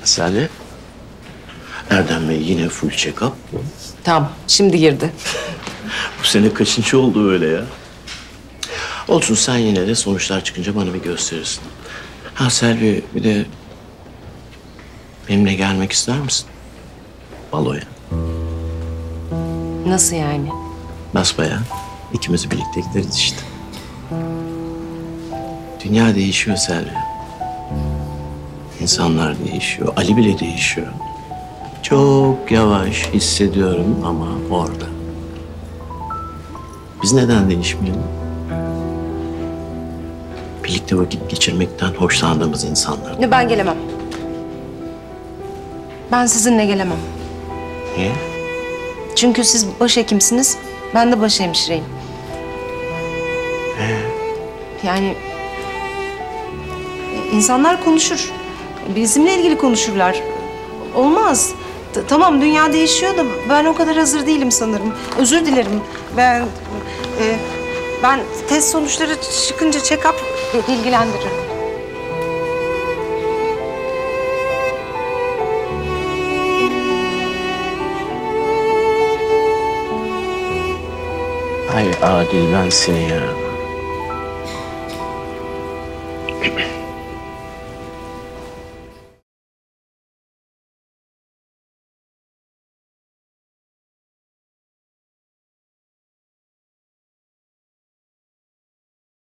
Salih. Erdem Bey yine full check-up. Tamam, şimdi girdi. Bu sene kaçıncı oldu öyle ya? Olsun, sen yine de sonuçlar çıkınca bana bir gösterirsin. Ha Selvi, bir de benimle gelmek ister misin? Baloya. Nasıl yani? Basbayağı. İkimiz birlikte gideriz işte. Dünya değişiyor Selvi. İnsanlar değişiyor. Ali bile değişiyor. Çok yavaş hissediyorum ama orada. Biz neden değişmeyelim? Birlikte vakit geçirmekten hoşlandığımız insanlar. Ne, ben gelemem. Ben sizinle gelemem. Niye? Çünkü siz başhekimsiniz, ben de başhemşireyim. Yani insanlar konuşur. Bizimle ilgili konuşurlar. Olmaz. Tamam, dünya değişiyor da ben o kadar hazır değilim sanırım. Özür dilerim. Ben test sonuçları çıkınca check-up bilgilendiririm. Ay Adil, ben seni ya.